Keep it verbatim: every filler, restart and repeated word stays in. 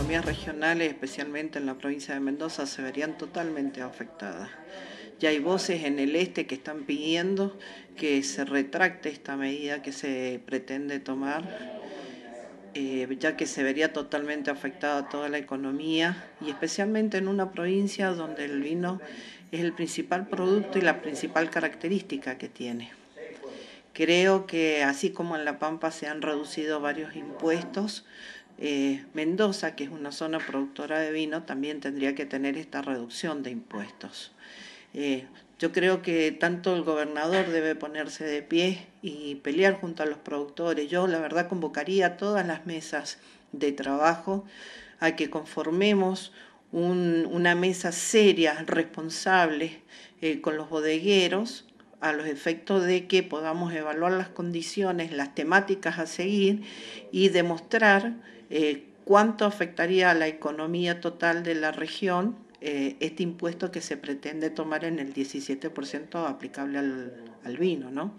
economías regionales, especialmente en la provincia de Mendoza, se verían totalmente afectadas. Ya hay voces en el este que están pidiendo que se retracte esta medida que se pretende tomar, eh, ya que se vería totalmente afectada toda la economía y especialmente en una provincia donde el vino es el principal producto y la principal característica que tiene. Creo que así como en La Pampa se han reducido varios impuestos, eh, Mendoza, que es una zona productora de vino, también tendría que tener esta reducción de impuestos. Eh, yo creo que tanto el gobernador debe ponerse de pie y pelear junto a los productores. Yo la verdad convocaría a todas las mesas de trabajo a que conformemos un, una mesa seria, responsable, eh, con los bodegueros, a los efectos de que podamos evaluar las condiciones, las temáticas a seguir y demostrar eh, cuánto afectaría a la economía total de la región eh, este impuesto que se pretende tomar en el diecisiete por ciento aplicable al, al vino, ¿no?